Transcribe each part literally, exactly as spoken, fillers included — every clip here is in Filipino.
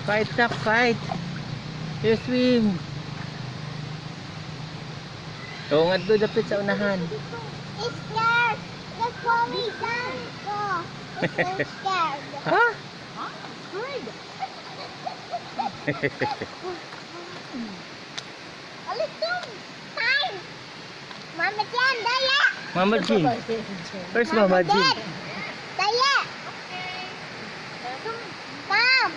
Fight na, fight. You swim. Oo nga doon, dapit sa unahan. It's scared. Let's pull me down. Go. It's so scared. Ha? Huh? Good. Alis doon. Time. Mama Jen, daya. Mama Jean. Where's Mama Jean? Daya. Mom.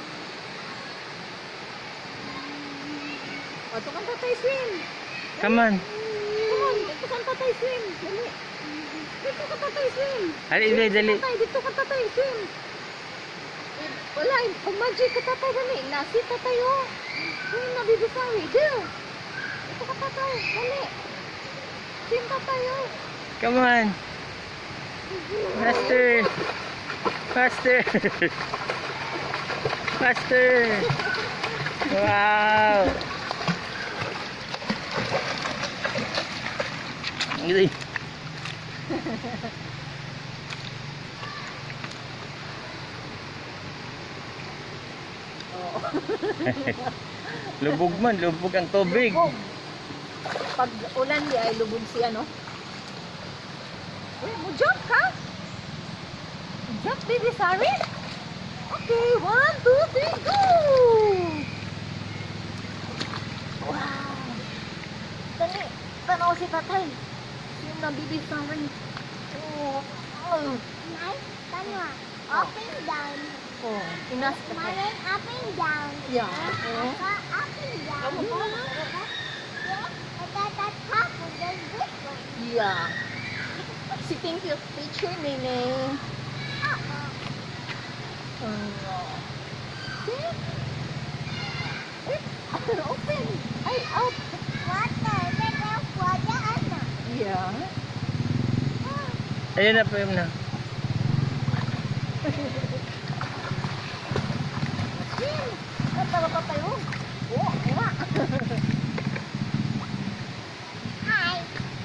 O, ito kang tatay swim. Come on. Come on, dito kang tatay swim. Dali. Dito kang tatay swim. Dali, dali, dali. Tatay, dito kang tatay swim. Eh, Wala, pag magic ka tatay dali. Nasi tatay o. Swim na bibisawi. Dito. Dito kang tatay. Dali. Swim tatay o. Come on. Faster. Faster. Faster. Wow. Gini. Lubog man, lubog ang tubig. Lubog. Pag ulan di ay lubog si ano. Uy, mo jump ka? Jump, baby, sorry. Okay, one, two, three, go! Wow! Dali, tanaw si tatay. Yung nabibi sorry. Oh, oh. Nice. Tanwa. Up and down. Oh, inas ka. Maren, up and down. Yeah. Uh, up and down. Yeah. I got that top of this big one. Yeah. Si thank you, teacher, Nene. Uh-oh. Oh. See? Wait, open. Ay, out. Water. Let us water ano. Yeah. Ayun na po yun na. Swim. At tara pa tayo. Oh, nga. Hi.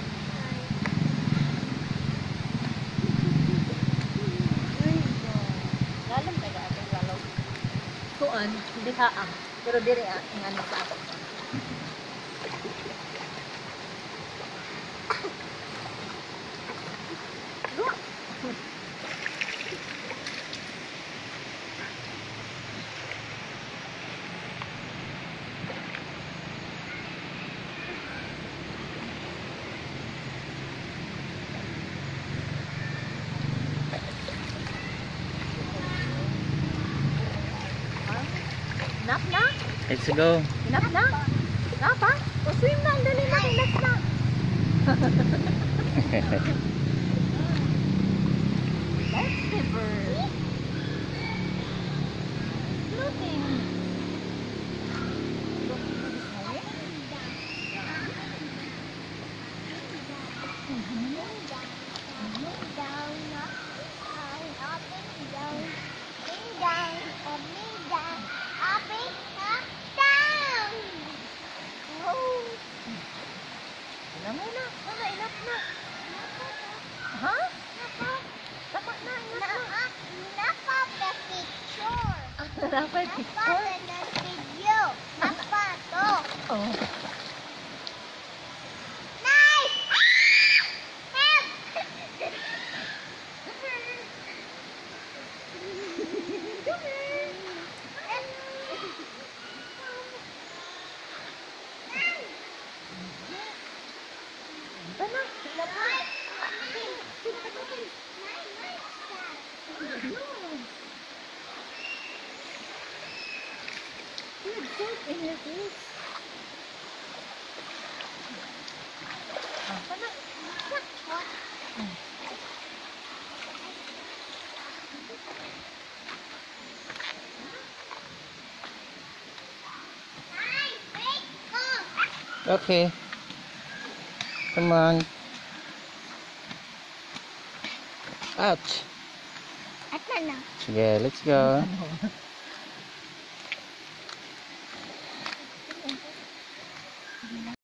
Lalam tayo ka ating lalaw. Kuan, hindi haang. Pero diri ah, ang ano sa ako. Look. Enough na? Let's go. Enough na? Enough ha? O swim na, ang dali na, relax na. Lifesaver. Floating. Down, up, down, up and down. Up and down, up and down. Up and up, down. Oh. Alam mo na. Wala, enough na. Ha? Tama na, enough na. Napa the picture. Dapat Napa picture. the video. Napa to. Oh. Nice! Help! Tana, enough na. Good joke in your face. Ah, tana. Okay. Come on. Ouch. Ito na. Sige, let's go.